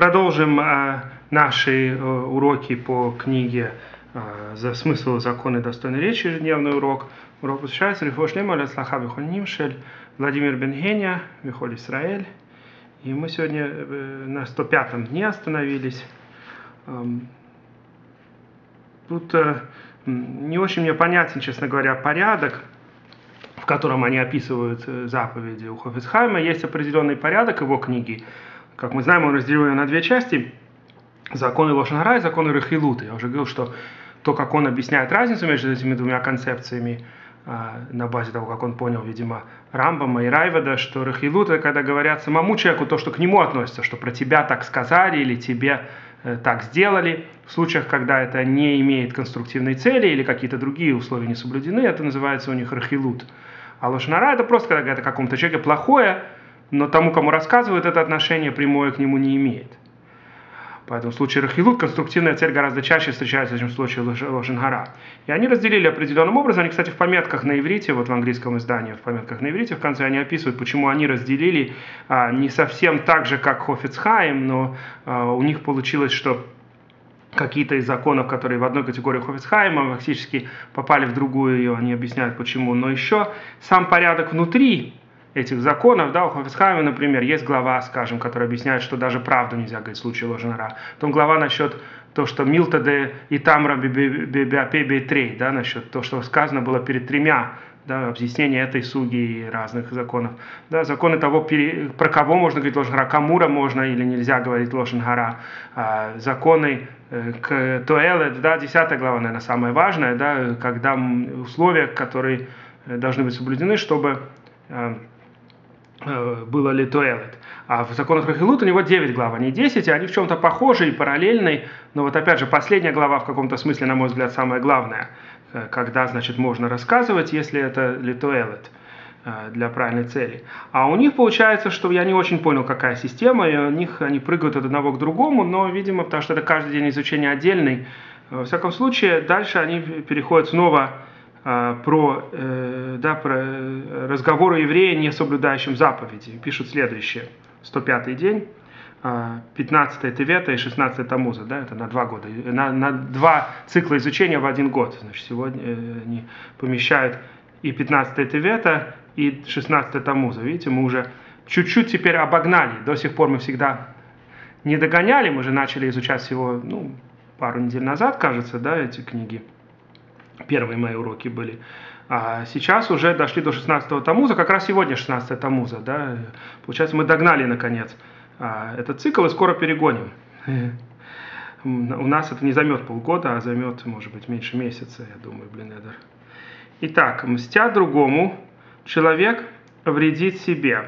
Продолжим наши уроки по книге «За смысл законы достойной речи», ежедневный урок. Урок посвящается Рифуа Шлема ле-Ацлаха бехоль ним шель Владимир бен Геня бехоль Исраэль. И мы сегодня на 105-м дне остановились. Тут не очень мне понятен, честно говоря, порядок, в котором они описывают заповеди у Хафец Хаима. Есть определенный порядок его книги. Как мы знаем, он разделил ее на две части. Законы Лошон Гара и законы Рахилута. Я уже говорил, что то, как он объясняет разницу между этими двумя концепциями, на базе того, как он понял, видимо, Рамбама и Райведа, что Рахилут — это когда говорят самому человеку то, что к нему относится, что про тебя так сказали или тебе так сделали. В случаях, когда это не имеет конструктивной цели или какие-то другие условия не соблюдены, это называется у них Рахилут. А Лошон Гара — это просто когда говорят о каком-то человеке плохое, но тому, кому рассказывают, это отношение прямое к нему не имеет. Поэтому в случае Рахилут конструктивная цель гораздо чаще встречается, чем в случае Лошон Гара. И они разделили определенным образом. Они, кстати, в пометках на иврите, вот в английском издании, в пометках на иврите, в конце они описывают, почему они разделили не совсем так же, как Хафец Хаим, но у них получилось, что какие-то из законов, которые в одной категории Хафец Хаима, фактически попали в другую, и они объясняют, почему. Но еще сам порядок внутри этих законов, да, у Хафец Хаима, например, есть глава, скажем, которая объясняет, что даже правду нельзя говорить в случае Лошон Гара. Потом глава насчет того, что Милта де и Тамра бебетрей, да, насчет того, что сказано было перед тремя, да, объяснение этой суги и разных законов. Да, законы того, про кого можно говорить Лошон Гара, камура можно или нельзя говорить Лошон Гара, законы к Тоэлет, да, 10 глава, наверное, самая важная, да, когда условия, которые должны быть соблюдены, чтобы было ли Тоэлет. А в законах Рахилут у него 9 глав, а не 10, и они в чем-то похожи и параллельны. Но вот опять же, последняя глава в каком-то смысле, на мой взгляд, самая главная. Когда, значит, можно рассказывать, если это ли Тоэлет для правильной цели. А у них получается, что я не очень понял, какая система, и у них они прыгают от одного к другому, но, видимо, потому что это каждый день изучения отдельный. Во всяком случае, дальше они переходят снова про разговоры еврея, не соблюдающим заповеди. Пишут следующее. 105-й день, 15 Тевета и 16 Тамуза. Да, это на 2 года. На 2 цикла изучения в 1 год. Значит, сегодня они помещают и 15 Тевета, и 16 Тамуза. Видите, мы уже чуть-чуть теперь обогнали. До сих пор мы всегда не догоняли. Мы же начали изучать всего пару недель назад, кажется, да, эти книги. Первые мои уроки были. А сейчас уже дошли до 16-го Тамуза, как раз сегодня 16 Тамуза. Да? Получается, мы догнали, наконец, этот цикл и скоро перегоним. У нас это не займет полгода, а займет, может быть, меньше месяца, я думаю, Эдер. Итак, мстя другому, человек вредит себе.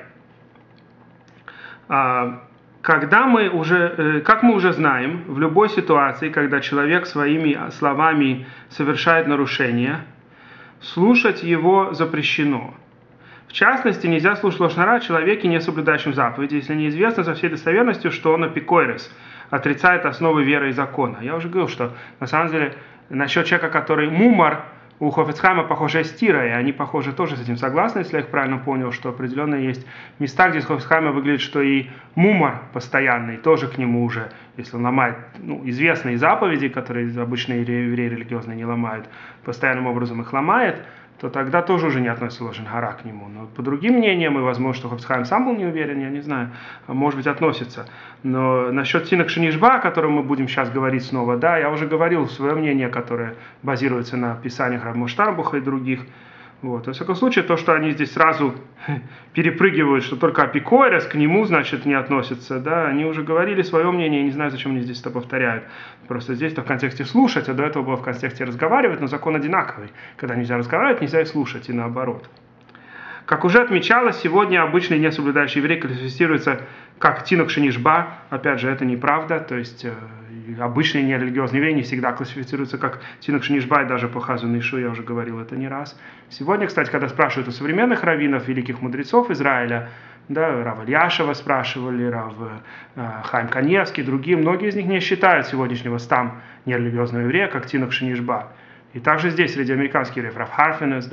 Как мы уже знаем, в любой ситуации, когда человек своими словами совершает нарушение, слушать его запрещено. В частности, нельзя слушать Лошон Гара о человеке, не соблюдающем заповеди, если неизвестно со всей достоверностью, что он апикойрес, отрицает основы веры и закона. Я уже говорил, что на самом деле насчет человека, который мумар, у Хафец Хаима похожая стира, и они, похоже, тоже с этим согласны, если я их правильно понял, что определенно есть места, где Хафец Хаима выглядит, что и мумар постоянный тоже к нему уже, если он ломает известные заповеди, которые обычные евреи религиозные не ломают, постоянным образом их ломает, то тогда тоже уже не относится Лошон Гара к нему. Но по другим мнениям, и возможно, что Хафец Хаим сам был не уверен, я не знаю, может быть, относится. Но насчет Тинок Шенишба, о котором мы будем сейчас говорить снова, да, я уже говорил свое мнение, которое базируется на писаниях Рав Штарбуха и других. Вот. Во всяком случае, то, что они здесь сразу перепрыгивают, что только апикойрес к нему, значит, не относится, да, они уже говорили свое мнение, я не знаю, зачем они здесь это повторяют. Просто здесь-то в контексте слушать, а до этого было в контексте разговаривать, но закон одинаковый. Когда нельзя разговаривать, нельзя и слушать, и наоборот. Как уже отмечалось, сегодня обычный несоблюдающий еврей классифицируется как Тинок Шенишба. Опять же, это неправда, то есть обычный нерелигиозный еврей не всегда классифицируется как Тинок Шенишба, и даже по Хазон Ишу, я уже говорил это не раз. Сегодня, кстати, когда спрашивают у современных раввинов, великих мудрецов Израиля, да, Рав Ильяшева спрашивали, Рав Хаим Каневский, другие, многие из них не считают сегодняшнего стам нерелигиозного еврея как Тинок Шенишба. И также здесь среди американских евреев Рав Харфинес, да,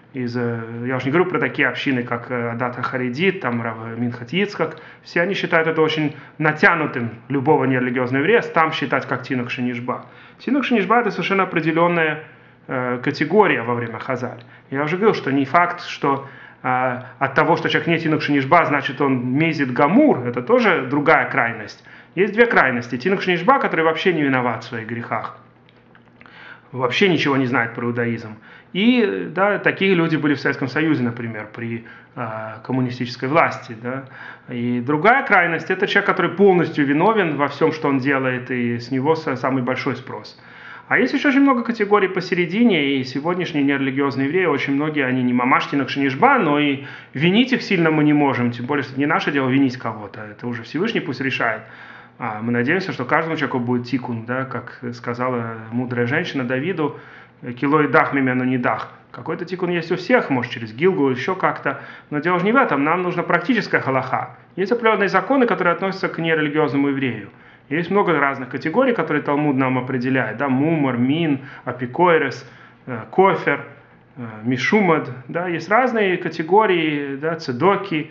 я уже не говорю про такие общины, как Адата Харидит, там Рав Минхат Ицхак, все они считают это очень натянутым любого нерелигиозного еврея, там считать как Тинук Шенишба. Тинук Шенишба — это совершенно определенная категория во время Хазаль. Я уже говорил, что не факт, что от того, что человек не Тинук Шенишба, значит он мезит гамур, это тоже другая крайность. Есть две крайности. Тинук Шенишба, который вообще не виноват в своих грехах, вообще ничего не знает про иудаизм. И да, такие люди были в Советском Союзе, например, при коммунистической власти. Да. И другая крайность — это человек, который полностью виновен во всем, что он делает, и с него самый большой спрос. А есть еще очень много категорий посередине, и сегодняшние нерелигиозные евреи, очень многие, они не мамаш Тинук Шенишба, но и винить их сильно мы не можем, тем более, что не наше дело винить кого-то, это уже Всевышний пусть решает. Мы надеемся, что каждому человеку будет тикун, да, как сказала мудрая женщина Давиду, кило и дах мимя, но не дах. Какой-то тикун есть у всех, может через Гилгу, еще как-то, но дело же не в этом, нам нужна практическая халаха. Есть определенные законы, которые относятся к нерелигиозному еврею. Есть много разных категорий, которые Талмуд нам определяет, да, мумар, мин, апикойрес, кофер, мишумад, да, есть разные категории, да, цедоки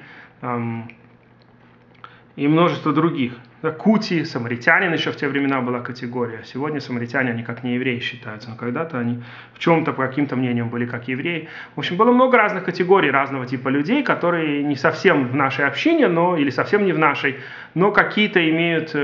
и множество других. Кути, самаритянин еще в те времена была категория. Сегодня самаритяне, они как не евреи считаются, но когда-то они в чем-то, по каким-то мнениям, были как евреи. В общем, было много разных категорий, разного типа людей, которые не совсем в нашей общине, или совсем не в нашей, но какие-то имеют,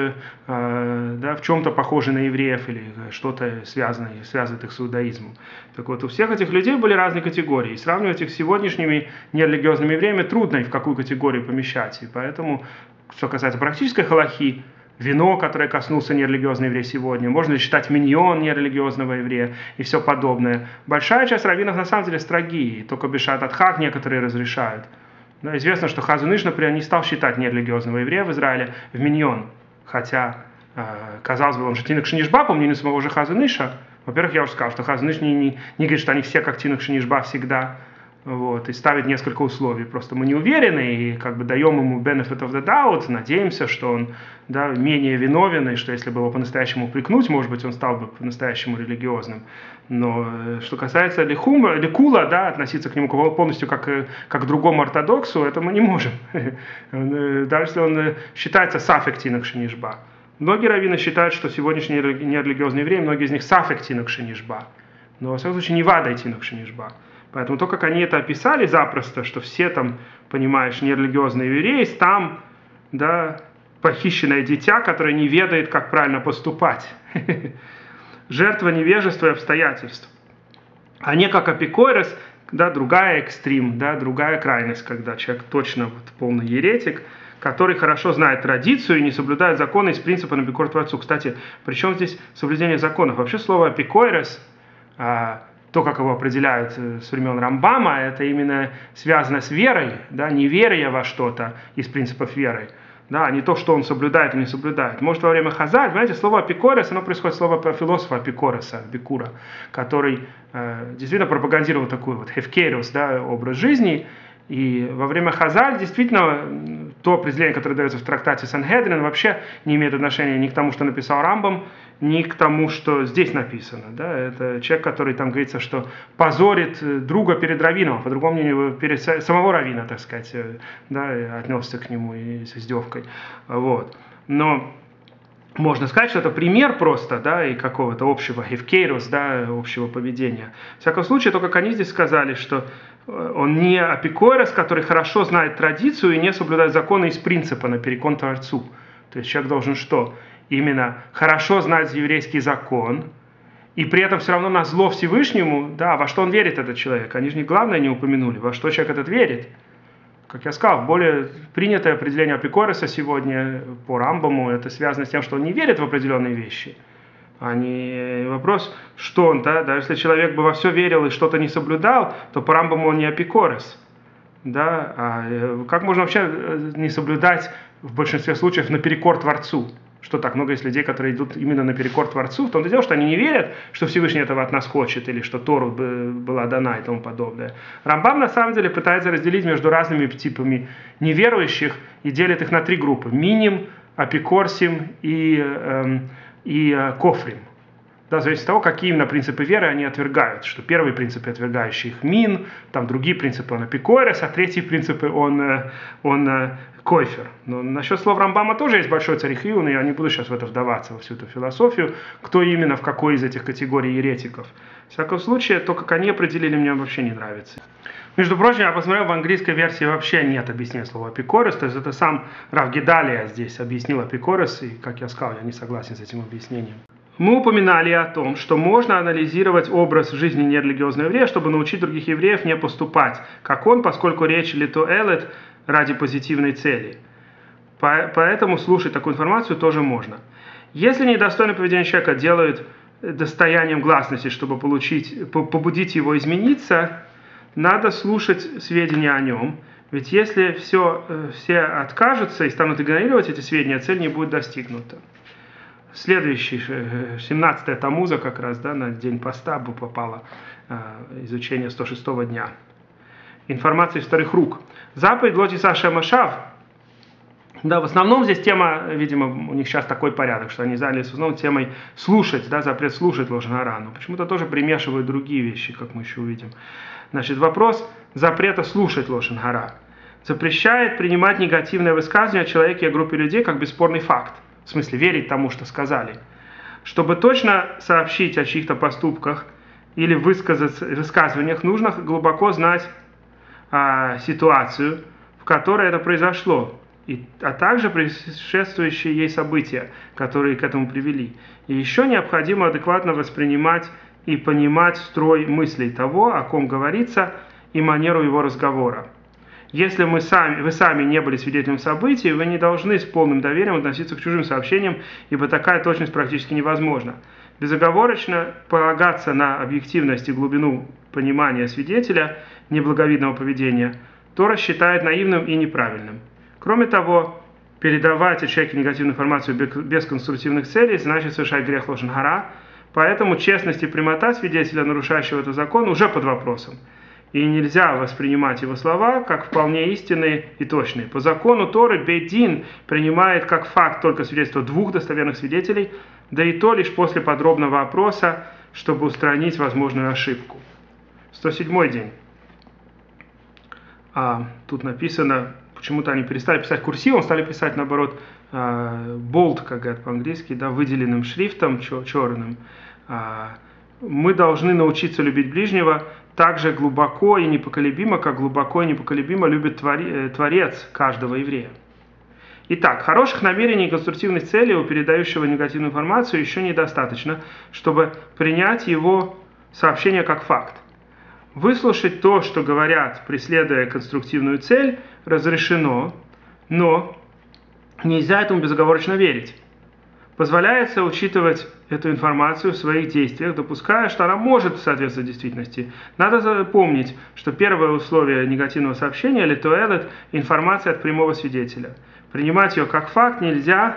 да, в чем-то похожи на евреев или что-то связывает их с иудаизмом. Так вот, у всех этих людей были разные категории. И сравнивать их с сегодняшними нерелигиозными евреями трудно и в какую категорию помещать. И поэтому, что касается практической халахи, вино, которое коснулся нерелигиозный еврей сегодня, можно ли считать миньон нерелигиозного еврея и все подобное. Большая часть раввинов на самом деле строгие, только бешат адхак некоторые разрешают. Да, известно, что Хазон Иш, например, не стал считать нерелигиозного еврея в Израиле в миньон, хотя, казалось бы, он же Тинук Шенишба, по мнению самого же Хазон Иша. Во-первых, я уже сказал, что Хазон Иш не говорит, что они все как Тинук Шенишба всегда. Вот, и ставит несколько условий. Просто мы не уверены и как бы даем ему benefit of the doubt, надеемся, что он, да, менее виновен, и что если бы его по-настоящему упрекнуть, может быть, он стал бы по-настоящему религиозным. Но что касается ликула, да, относиться к нему полностью как к другому ортодоксу, это мы не можем. Даже если он считается сафек Тинук Шенишба. Многие раввины считают, что сегодняшние нерелигиозные евреи, многие из них сафек Тинук Шенишба. Но, во всяком случае, не вадай Тинук Шенишба. Поэтому то, как они это описали запросто, что все там, понимаешь, нерелигиозные евреи, там, да, похищенное дитя, которое не ведает, как правильно поступать. Жертва невежества и обстоятельств. А не как апикойрес, да, другая экстрим, да, другая крайность, когда человек точно вот, полный еретик, который хорошо знает традицию и не соблюдает законы из принципа напекор Творцу. Кстати, при чем здесь соблюдение законов? Вообще слово апикойрес, то, как его определяют с времен Рамбама, это именно связано с верой, да, не веря во что-то из принципов веры, да, а не то, что он соблюдает или не соблюдает. Может, во время Хазаль, понимаете, слово апикорес, оно происходит от слова философа Апикореса, Бикура, который действительно пропагандировал такой вот хефкерус, да, образ жизни. И во время Хазаль действительно то определение, которое дается в трактате Сангедрин, вообще не имеет отношения ни к тому, что написал Рамбам, ни к тому, что здесь написано. Да? Это человек, который там говорится, что позорит друга перед раввином, по другому мнению, перед самого раввина, так сказать, да, и отнесся к нему и с издевкой. Вот. Но можно сказать, что это пример просто, да, и какого-то общего хефкейрус, да, общего поведения. В всяком случае, то, как они здесь сказали, что он не апикойрос, который хорошо знает традицию и не соблюдает законы из принципа наперекор Творцу. То есть человек должен что? Именно хорошо знать еврейский закон, и при этом все равно на зло Всевышнему, да, во что он верит, этот человек. Они же не главное не упомянули, во что человек этот верит. Как я сказал, более принятое определение апикойроса сегодня по Рамбаму, это связано с тем, что он не верит в определенные вещи. А не вопрос, что он, да, даже если человек бы во все верил и что-то не соблюдал, то по Рамбаму он не апикорес. Да? А как можно вообще не соблюдать в большинстве случаев наперекор Творцу? Что так много есть людей, которые идут именно наперекор Творцу, в том-то дело, что они не верят, что Всевышний этого от нас хочет, или что Тору была дана и тому подобное. Рамбам на самом деле пытается разделить между разными типами неверующих и делит их на три группы: миним, апикорсим и кофрим. Да, зависит от того, какие именно принципы веры они отвергают. Что первые принципы, отвергающие их мин, там другие принципы он апикорес, а третьи принципы он койфер. Но насчет слов Рамбама тоже есть большой царихиюн, и я не буду сейчас в это вдаваться, во всю эту философию, кто именно в какой из этих категорий еретиков. В всяком случае, то, как они определили, мне вообще не нравится. Между прочим, я посмотрел, в английской версии вообще нет объяснения слова апикорес, то есть это сам Рав Гедалия здесь объяснил апикорес, и, как я сказал, я не согласен с этим объяснением. Мы упоминали о том, что можно анализировать образ жизни нерелигиозного еврея, чтобы научить других евреев не поступать, как он, поскольку речь литоэлет ради позитивной цели. Поэтому слушать такую информацию тоже можно. Если недостойное поведение человека делают достоянием гласности, чтобы побудить его измениться, надо слушать сведения о нем. Ведь если все откажутся и станут игнорировать эти сведения, цель не будет достигнута. Следующий, 17-я Тамуза как раз, да, на день поста бы попало изучение 106-го дня. Информация из вторых рук. Заповедь Лотиса Шема Шав. Да, в основном здесь тема, видимо, у них сейчас такой порядок, что они занялись в основном темой слушать, да, запрет слушать лошен гара. Но почему-то тоже примешивают другие вещи, как мы еще увидим. Значит, вопрос запрета слушать лошен гара. Запрещает принимать негативное высказывание о человеке и о группе людей как бесспорный факт. В смысле, верить тому, что сказали. Чтобы точно сообщить о чьих-то поступках или высказываниях, нужно глубоко знать ситуацию, в которой это произошло, а также предшествующие ей события, которые к этому привели. И еще необходимо адекватно воспринимать и понимать строй мыслей того, о ком говорится, и манеру его разговора. Если вы сами не были свидетелем событий, вы не должны с полным доверием относиться к чужим сообщениям, ибо такая точность практически невозможна. Безоговорочно полагаться на объективность и глубину понимания свидетеля неблаговидного поведения Тора считает наивным и неправильным. Кроме того, передавать о человеке негативную информацию без конструктивных целей значит совершать грех лошен гара, поэтому честность и прямота свидетеля, нарушающего этот закон, уже под вопросом. И нельзя воспринимать его слова как вполне истинные и точные. По закону Торы Бейт-Дин принимает как факт только свидетельство двух достоверных свидетелей, да и то лишь после подробного опроса, чтобы устранить возможную ошибку. 107-й день. Тут написано, почему-то они перестали писать курсивом, стали писать наоборот bold, как говорят по-английски, да, выделенным шрифтом, черным. Мы должны научиться любить ближнего так же глубоко и непоколебимо, как глубоко и непоколебимо любит Творец каждого еврея. Итак, хороших намерений и конструктивных целей у передающего негативную информацию еще недостаточно, чтобы принять его сообщение как факт. Выслушать то, что говорят, преследуя конструктивную цель, разрешено, но нельзя этому безоговорочно верить. Позволяется учитывать эту информацию в своих действиях, допуская, что она может соответствовать действительности. Надо запомнить, что первое условие негативного сообщения – литоэлет – информация от прямого свидетеля. Принимать ее как факт нельзя,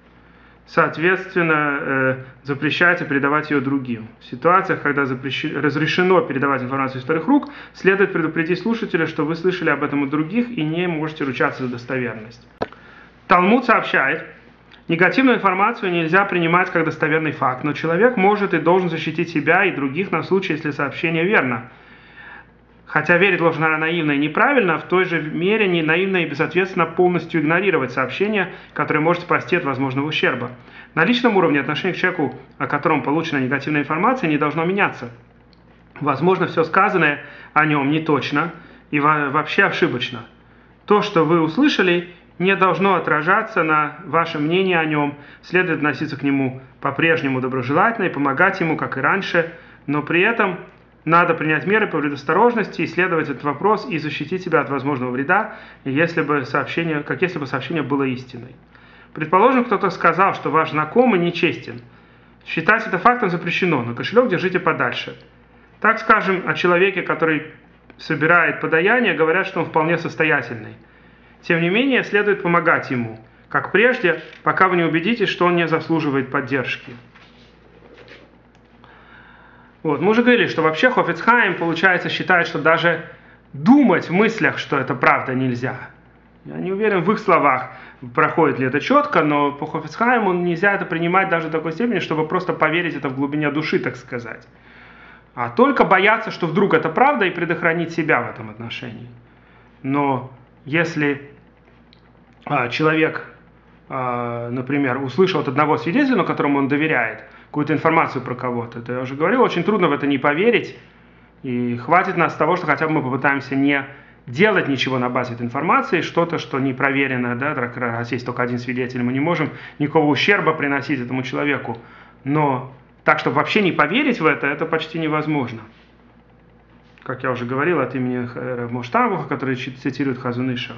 соответственно, запрещается передавать ее другим. В ситуациях, когда разрешено передавать информацию из вторых рук, следует предупредить слушателя, что вы слышали об этом от других и не можете ручаться за достоверность. Талмуд сообщает, негативную информацию нельзя принимать как достоверный факт, но человек может и должен защитить себя и других на случай, если сообщение верно. Хотя верить лошен гара наивно и неправильно, в той же мере не наивно и безответственно полностью игнорировать сообщение, которое может спасти от возможного ущерба. На личном уровне отношение к человеку, о котором получена негативная информация, не должно меняться. Возможно, все сказанное о нем не точно и вообще ошибочно. То, что вы услышали, не должно отражаться на вашем мнении о нем, следует относиться к нему по-прежнему доброжелательно и помогать ему, как и раньше, но при этом надо принять меры по предосторожности, исследовать этот вопрос и защитить себя от возможного вреда, если бы сообщение было истиной. Предположим, кто-то сказал, что ваш знакомый нечестен. Считать это фактом запрещено, но кошелек держите подальше. Так скажем, о человеке, который собирает подаяние, говорят, что он вполне состоятельный. Тем не менее, следует помогать ему, как прежде, пока вы не убедитесь, что он не заслуживает поддержки. Вот. Мы уже говорили, что вообще Хофец Хаим, получается, считает, что даже думать в мыслях, что это правда, нельзя. Я не уверен в их словах, проходит ли это четко, но по Хофицхайму нельзя это принимать даже до такой степени, чтобы просто поверить это в глубине души, так сказать. А только бояться, что вдруг это правда, и предохранить себя в этом отношении. Но если человек, например, услышал от одного свидетеля, которому он доверяет, какую-то информацию про кого-то, то я уже говорил, очень трудно в это не поверить, и хватит нас того, что хотя бы мы попытаемся не делать ничего на базе этой информации, что-то, что не проверено, да, раз есть только один свидетель, мы не можем никакого ущерба приносить этому человеку, но так, чтобы вообще не поверить в это почти невозможно. Как я уже говорил, от имени Моштамбуха, который цитирует Хазон Иша.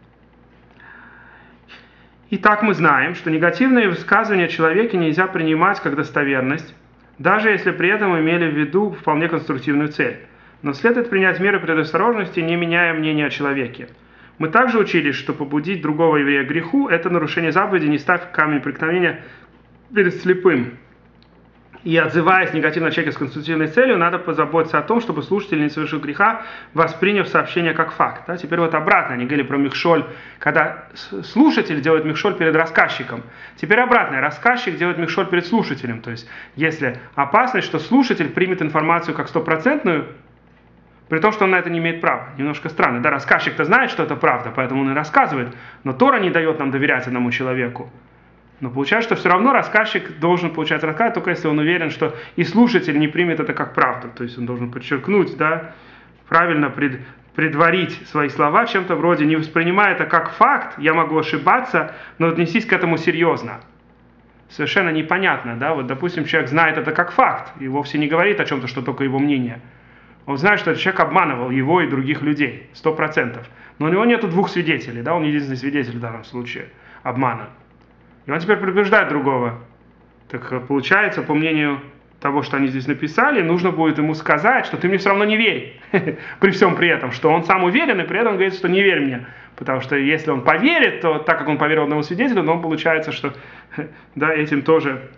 Итак, мы знаем, что негативные высказывания о человеке нельзя принимать как достоверность, даже если при этом имели в виду вполне конструктивную цель. Но следует принять меры предосторожности, не меняя мнения о человеке. Мы также учились, что побудить другого еврея к греху – это нарушение заповеди «не ставь камень преткновения перед слепым». И отзываясь негативно о человеке с конструктивной целью, надо позаботиться о том, чтобы слушатель, не совершил греха, восприняв сообщение как факт. Да? Теперь вот обратно, они говорили про михшоль, когда слушатель делает михшоль перед рассказчиком. Теперь обратно, рассказчик делает михшоль перед слушателем. То есть, если опасность, что слушатель примет информацию как стопроцентную, при том, что он на это не имеет права. Немножко странно. Да, рассказчик-то знает, что это правда, поэтому он и рассказывает, но Тора не дает нам доверять одному человеку. Но получается, что все равно рассказчик должен, получается, рассказывать, только если он уверен, что и слушатель не примет это как правду. То есть он должен подчеркнуть, да, правильно предварить свои слова чем-то вроде «не воспринимая это как факт, я могу ошибаться, но отнесись к этому серьезно». Совершенно непонятно, да, вот, допустим, человек знает это как факт и вовсе не говорит о чем-то, что только его мнение. Он знает, что этот человек обманывал его и других людей, 100%. Но у него нет двух свидетелей, да, он единственный свидетель в данном случае обмана. И он теперь предупреждает другого. Так получается, по мнению того, что они здесь написали, нужно будет ему сказать, что ты мне все равно не верь. При всем при этом, что он сам уверен, и при этом говорит, что не верь мне. Потому что если он поверит, то так как он поверил одному свидетелю, то он получается, что да, этим тоже,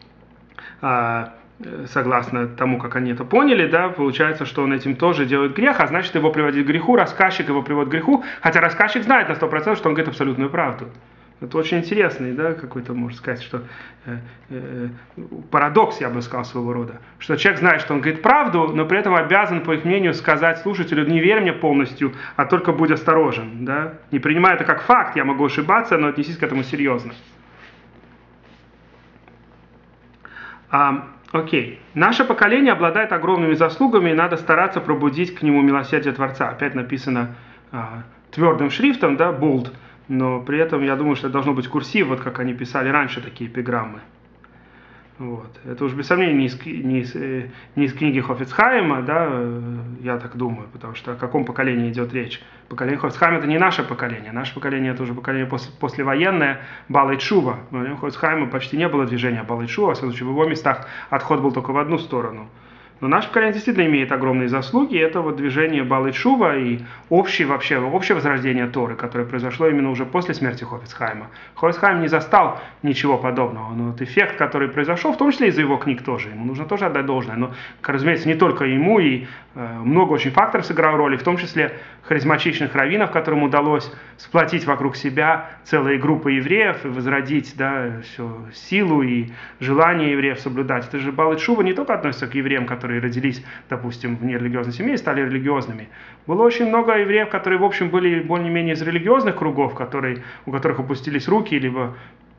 согласно тому, как они это поняли, да, получается, что он этим тоже делает грех, а значит, его приводит к греху, рассказчик его приводит к греху, хотя рассказчик знает на 100%, что он говорит абсолютную правду. Это очень интересный, да, какой-то, можно сказать, что парадокс, я бы сказал, своего рода. Что человек знает, что он говорит правду, но при этом обязан, по их мнению, сказать слушателю: не верь мне полностью, а только будь осторожен. Да? Не принимай это как факт, я могу ошибаться, но отнесись к этому серьезно. Окей. Наше поколение обладает огромными заслугами, и надо стараться пробудить к нему милосердие Творца. Опять написано твердым шрифтом, да, bold. Но при этом я думаю, что это должно быть курсив, вот как они писали раньше такие эпиграммы. Вот. Это уж без сомнения не из книги Хофицхайма, да, я так думаю, потому что о каком поколении идет речь. Поколение Хофицхайма — это не наше поколение. Наше поколение — это уже поколение послевоенное, Баалей Тшува. Но у Хофицхайма почти не было движения Баалей Тшува, в его местах отход был только в одну сторону. Но наше поколение действительно имеет огромные заслуги, и это вот движение Баалей Тшува и общее возрождение Торы, которое произошло именно уже после смерти Хофицхайма. Хофицхайм не застал ничего подобного, но вот эффект, который произошел, в том числе из-за его книг тоже, ему нужно тоже отдать должное, но, разумеется, не только ему, и много очень факторов сыграло роль, в том числе харизматичных раввинов, которым удалось сплотить вокруг себя целые группы евреев и возродить, да, всю силу и желание евреев соблюдать. Это же Баалей Тшува не только относится к евреям, которые родились, допустим, в нерелигиозной семье и стали религиозными. Было очень много евреев, которые, в общем, были более-менее из религиозных кругов, у которых опустились руки, либо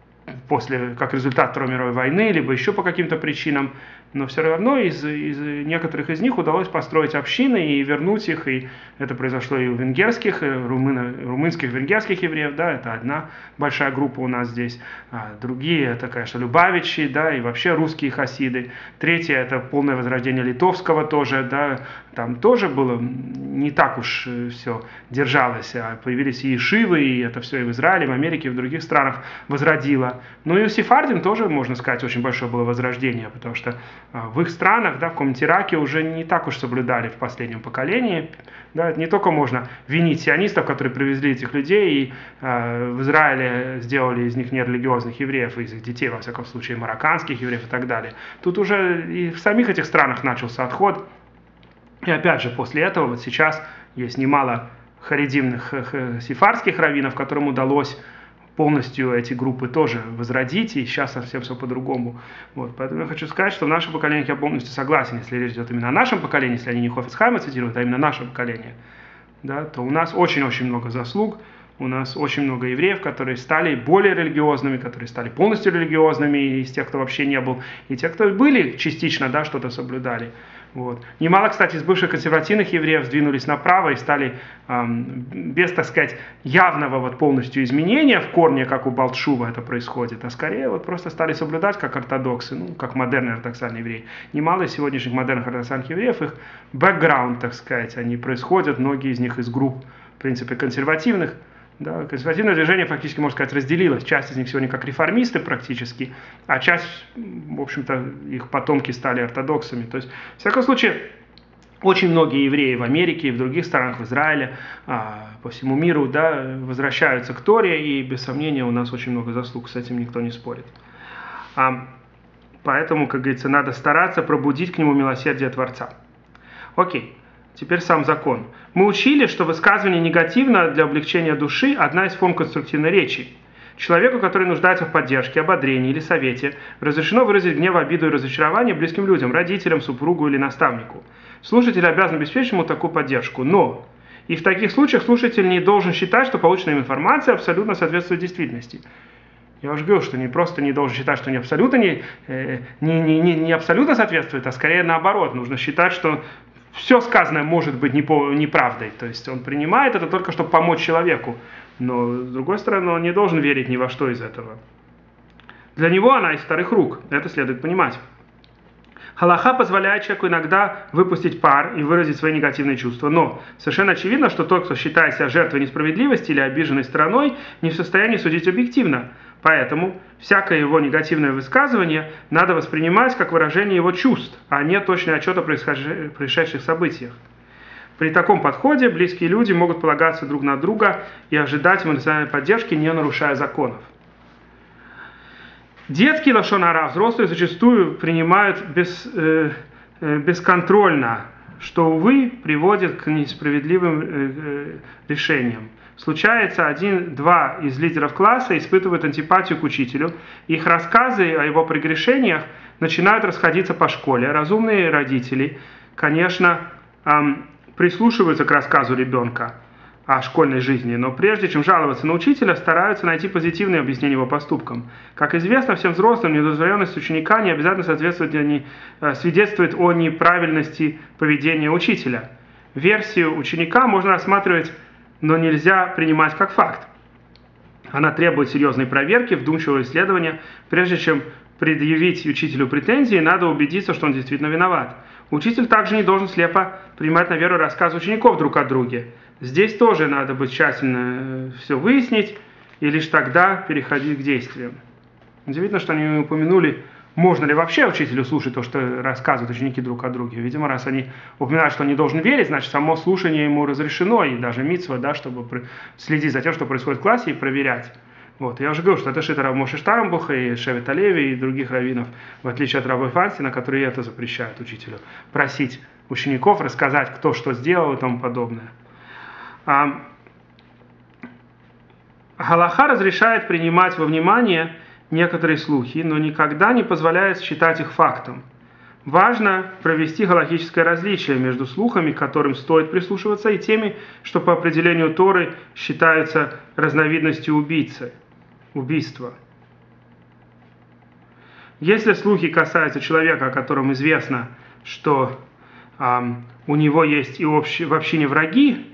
как результат Второй мировой войны, либо еще по каким-то причинам. Но все равно из некоторых из них удалось построить общины и вернуть их. И это произошло и у венгерских, румынских, венгерских евреев. Да, это одна большая группа у нас здесь. Другие — это, конечно, любавичи, да, и вообще русские хасиды. Третье — это полное возрождение литовского тоже. Да, там тоже было не так уж все держалось. Появились и ешивы, и это все и в Израиле, в Америке, и в других странах возродило. Ну и у сефардим тоже, можно сказать, очень большое было возрождение, потому что в их странах, да, в каком-нибудь Ираке уже не так уж соблюдали в последнем поколении. Да, не только можно винить сионистов, которые привезли этих людей и в Израиле сделали из них нерелигиозных евреев, из их детей, во всяком случае, марокканских евреев и так далее. Тут уже и в самих этих странах начался отход. И опять же, после этого вот сейчас есть немало харидимных сефардских раввинов, которым удалось полностью эти группы тоже возродить, и сейчас совсем все по-другому. Вот. Поэтому я хочу сказать, что в нашем поколении я полностью согласен, если речь идет именно о нашем поколении, если они не Хофицхайма цитируют, а именно наше поколение, да, то у нас очень-очень много заслуг, у нас очень много евреев, которые стали более религиозными, которые стали полностью религиозными из тех, кто вообще не был, и те, кто были частично, да, что-то соблюдали. Вот. Немало, кстати, из бывших консервативных евреев сдвинулись направо и стали без, так сказать, явного вот полностью изменения в корне, как у Балт-Шува это происходит, а скорее вот просто стали соблюдать как ортодоксы, ну, как модерные ортодоксальные евреи. Немало из сегодняшних модерных ортодоксальных евреев, их бэкграунд, так сказать, они происходят, многие из них из групп, в принципе, консервативных. Да, консервативное движение фактически, можно сказать, разделилось. Часть из них сегодня как реформисты практически, а часть, в общем-то, их потомки стали ортодоксами. То есть, в всяком случае, очень многие евреи в Америке и в других странах, в Израиле, по всему миру, да, возвращаются к Торе, и, без сомнения, у нас очень много заслуг, с этим никто не спорит. Поэтому, как говорится, надо стараться пробудить к нему милосердие Творца. Окей. Теперь сам закон. Мы учили, что высказывание негативно для облегчения души – одна из форм конструктивной речи. Человеку, который нуждается в поддержке, ободрении или совете, разрешено выразить гнев, обиду и разочарование близким людям, родителям, супругу или наставнику. Слушатель обязан обеспечить ему такую поддержку, но и в таких случаях слушатель не должен считать, что полученная информация абсолютно соответствует действительности. Я уже говорил, что не просто не должен считать, что не абсолютно соответствует, а скорее наоборот. Нужно считать, что все сказанное может быть неправдой. То есть он принимает это только, чтобы помочь человеку. Но, с другой стороны, он не должен верить ни во что из этого. Для него она из вторых рук. Это следует понимать. Галаха позволяет человеку иногда выпустить пар и выразить свои негативные чувства. Но совершенно очевидно, что тот, кто считает себя жертвой несправедливости или обиженной стороной, не в состоянии судить объективно. Поэтому всякое его негативное высказывание надо воспринимать как выражение его чувств, а не точный отчет о происшедших событиях. При таком подходе близкие люди могут полагаться друг на друга и ожидать эмоциональной поддержки, не нарушая законов. Детский лашон ара взрослые зачастую принимают бесконтрольно, что, увы, приводит к несправедливым решениям. Случается, 1-2 из лидеров класса испытывают антипатию к учителю, их рассказы о его прегрешениях начинают расходиться по школе. Разумные родители, конечно, прислушиваются к рассказу ребенка о школьной жизни, но прежде чем жаловаться на учителя, стараются найти позитивные объяснения его поступкам. Как известно всем взрослым, недозволенность ученика не обязательно свидетельствует о неправильности поведения учителя. Версию ученика можно рассматривать, но нельзя принимать как факт. Она требует серьезной проверки, вдумчивого исследования. Прежде чем предъявить учителю претензии, надо убедиться, что он действительно виноват. Учитель также не должен слепо принимать на веру рассказы учеников друг о друге. Здесь тоже надо бы тщательно все выяснить и лишь тогда переходить к действиям. Удивительно, что они не упомянули, можно ли вообще учителю слушать то, что рассказывают ученики друг о друге. Видимо, раз они упоминают, что он не должен верить, значит, само слушание ему разрешено, и даже мицва, да, чтобы следить за тем, что происходит в классе, и проверять. Вот. Я уже говорил, что это шита Рав Моше Штармбуха и Шевет Алеви и других раввинов, в отличие от Рава Фанстина, которые это запрещают учителю. Просить учеников рассказать, кто что сделал и тому подобное. Галаха разрешает принимать во внимание некоторые слухи, но никогда не позволяет считать их фактом. Важно провести галахическое различие между слухами, к которым стоит прислушиваться, и теми, что по определению Торы считаются разновидностью убийства. Если слухи касаются человека, о котором известно, что у него есть и в общине враги,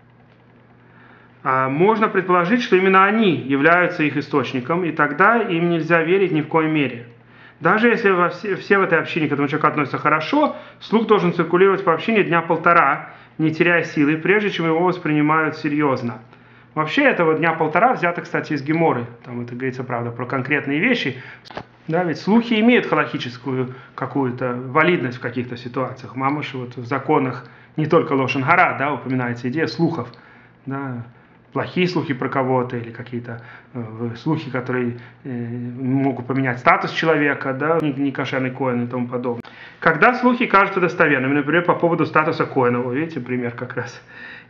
можно предположить, что именно они являются их источником, и тогда им нельзя верить ни в коей мере. Даже если все в этой общине к этому человеку относятся хорошо, слух должен циркулировать по общине дня полтора, не теряя силы, прежде чем его воспринимают серьезно. Вообще этого дня полтора взято, кстати, из Геморы. Там это говорится, правда, про конкретные вещи. Да, ведь слухи имеют халахическую какую-то валидность в каких-то ситуациях. Мамыш вот в законах не только лошен гара, да, упоминается идея слухов, да, плохие слухи про кого-то или какие-то слухи, которые могут поменять статус человека, да, некошерный коэн и тому подобное. Когда слухи кажутся достоверными, например, по поводу статуса коэна, вы видите пример как раз,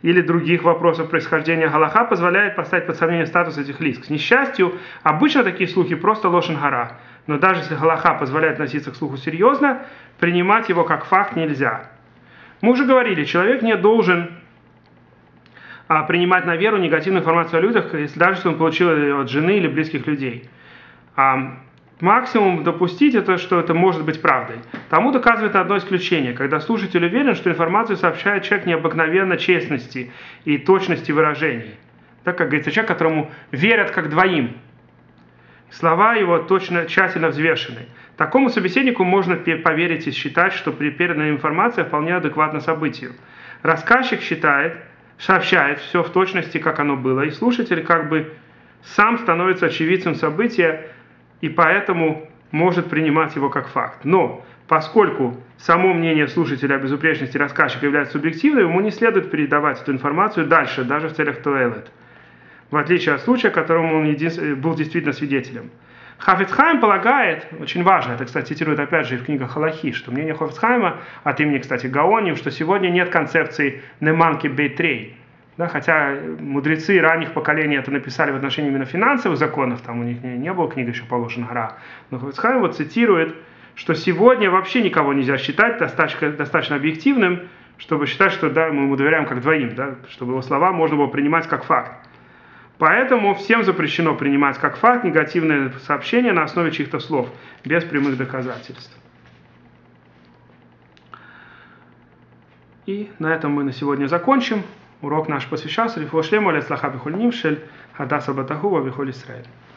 или других вопросов происхождения галаха позволяет поставить под сомнение статус этих лиц. К несчастью, обычно такие слухи просто лошен гора, но даже если галаха позволяет относиться к слуху серьезно, принимать его как факт нельзя. Мы уже говорили, человек не должен принимать на веру негативную информацию о людях, если даже если он получил ее от жены или близких людей. Максимум допустить это, что это может быть правдой. Тому доказывает одно исключение, когда слушатель уверен, что информацию сообщает человек необыкновенно честности и точности выражений. Так, как говорится, человек, которому верят как двоим. Слова его точно, тщательно взвешены. Такому собеседнику можно поверить и считать, что переданная информация вполне адекватна событию. Рассказчик сообщает все в точности, как оно было, и слушатель как бы сам становится очевидцем события, и поэтому может принимать его как факт. Но поскольку само мнение слушателя о безупречности рассказчика является субъективным, ему не следует передавать эту информацию дальше, даже в целях тоэлет, в отличие от случая, которому он был действительно свидетелем. Хафец Хаим полагает, очень важно, это, кстати, цитирует опять же и в книгах Халахи, что мнение Хафец Хаима от имени, кстати, Гаоним, что сегодня нет концепции «неманки бейтрей». Да, хотя мудрецы ранних поколений это написали в отношении именно финансовых законов, там у них не было книги еще положена гора. Но Хафец Хаим вот цитирует, что сегодня вообще никого нельзя считать достаточно объективным, чтобы считать, что да, мы ему доверяем как двоим, да, чтобы его слова можно было принимать как факт. Поэтому всем запрещено принимать как факт негативные сообщения на основе чьих-то слов, без прямых доказательств. И на этом мы на сегодня закончим. Урок наш посвящался Рифуа шлема ле-ацлаха бехоль нимшель, хадаса батаху ва бехоль Исраэль.